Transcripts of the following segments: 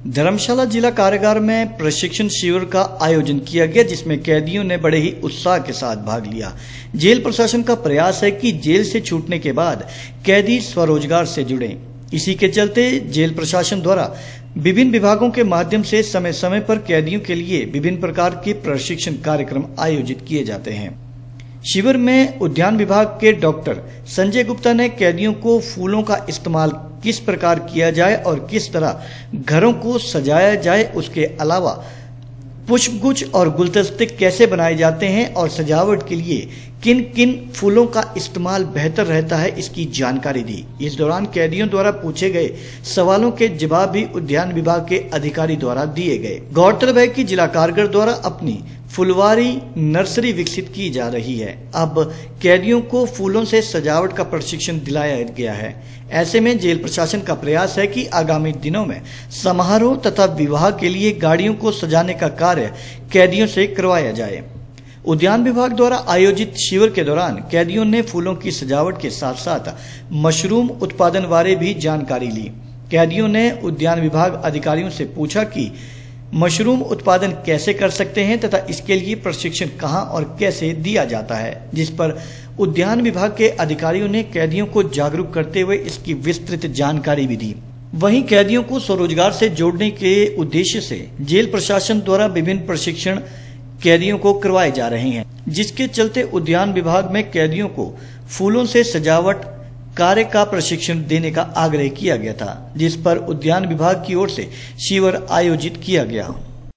धर्मशाला जिला कारागार में प्रशिक्षण शिविर का आयोजन किया गया, जिसमें कैदियों ने बड़े ही उत्साह के साथ भाग लिया। जेल प्रशासन का प्रयास है कि जेल से छूटने के बाद कैदी स्वरोजगार से जुड़ें। इसी के चलते जेल प्रशासन द्वारा विभिन्न विभागों के माध्यम से समय समय पर कैदियों के लिए विभिन्न प्रकार के प्रशिक्षण कार्यक्रम आयोजित किए जाते हैं। शिविर में उद्यान विभाग के डॉक्टर संजय गुप्ता ने कैदियों को फूलों का इस्तेमाल किस प्रकार किया जाए और किस तरह घरों को सजाया जाए, उसके अलावा पुष्पगुच्छ और गुलदस्ते कैसे बनाए जाते हैं और सजावट के लिए किन किन फूलों का इस्तेमाल बेहतर रहता है, इसकी जानकारी दी। इस दौरान कैदियों द्वारा पूछे गए सवालों के जवाब भी उद्यान विभाग के अधिकारी द्वारा दिए गए। गौरतलब है कि जिला कारागार द्वारा अपनी फुलवारी नर्सरी विकसित की जा रही है। अब कैदियों को फूलों से सजावट का प्रशिक्षण दिलाया गया है। ऐसे में जेल प्रशासन का प्रयास है कि आगामी दिनों में समारोह तथा विवाह के लिए गाड़ियों को सजाने का कार्य कैदियों से करवाया जाए। उद्यान विभाग द्वारा आयोजित शिविर के दौरान कैदियों ने फूलों की सजावट के साथ साथ मशरूम उत्पादन बारे भी जानकारी ली। कैदियों ने उद्यान विभाग अधिकारियों से पूछा कि मशरूम उत्पादन कैसे कर सकते हैं तथा इसके लिए प्रशिक्षण कहां और कैसे दिया जाता है, जिस पर उद्यान विभाग के अधिकारियों ने कैदियों को जागरूक करते हुए इसकी विस्तृत जानकारी भी दी। वहीं कैदियों को स्वरोजगार से जोड़ने के उद्देश्य से जेल प्रशासन द्वारा विभिन्न प्रशिक्षण कैदियों को करवाए जा रहे हैं, जिसके चलते उद्यान विभाग में कैदियों को फूलों से सजावट कार्य का प्रशिक्षण देने का आग्रह किया गया था, जिस पर उद्यान विभाग की ओर से शिविर आयोजित किया गया।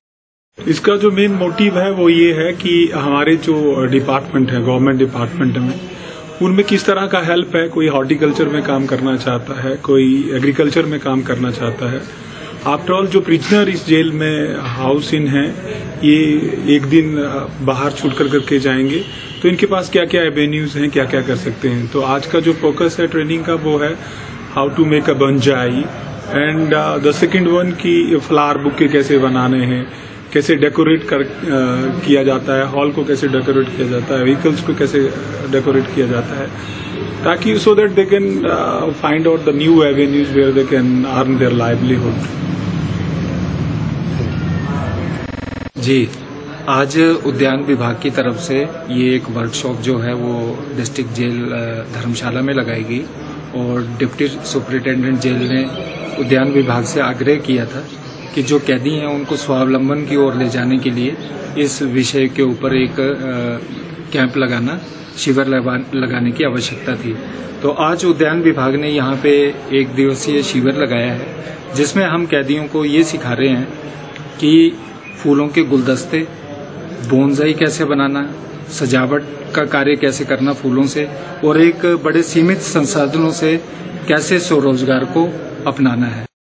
इसका जो मेन मोटिव है वो ये है कि हमारे जो डिपार्टमेंट है, गवर्नमेंट डिपार्टमेंट में, उनमें किस तरह का हेल्प है। कोई हॉर्टिकल्चर में काम करना चाहता है, कोई एग्रीकल्चर में काम करना चाहता है। आफ्टर ऑल जो प्रिजनर इस जेल में हाउस इन है, ये एक दिन बाहर छूट करके जाएंगे, तो इनके पास क्या क्या एवेन्यूज हैं, क्या क्या कर सकते हैं। तो आज का जो फोकस है ट्रेनिंग का वो है how to make a bonsai, and the second one की फ्लावर बुके कैसे बनाने हैं, कैसे डेकोरेट किया जाता है, हॉल को कैसे डेकोरेट किया जाता है, व्हीकल्स को कैसे डेकोरेट किया जाता है, ताकि so that they can find out the new avenues where they can earn their livelihood. जी, आज उद्यान विभाग की तरफ से ये एक वर्कशॉप जो है वो डिस्ट्रिक्ट जेल धर्मशाला में लगाई गई और डिप्टी सुपरिटेंडेंट जेल ने उद्यान विभाग से आग्रह किया था कि जो कैदी हैं उनको स्वावलंबन की ओर ले जाने के लिए इस विषय के ऊपर एक कैंप लगाना, शिविर लगाने की आवश्यकता थी। तो आज उद्यान विभाग ने यहाँ पे एक दिवसीय शिविर लगाया है, जिसमें हम कैदियों को ये सिखा रहे हैं कि फूलों के गुलदस्ते, बोनसाई कैसे बनाना, सजावट का कार्य कैसे करना फूलों से, और एक बड़े सीमित संसाधनों से कैसे स्वरोजगार को अपनाना है।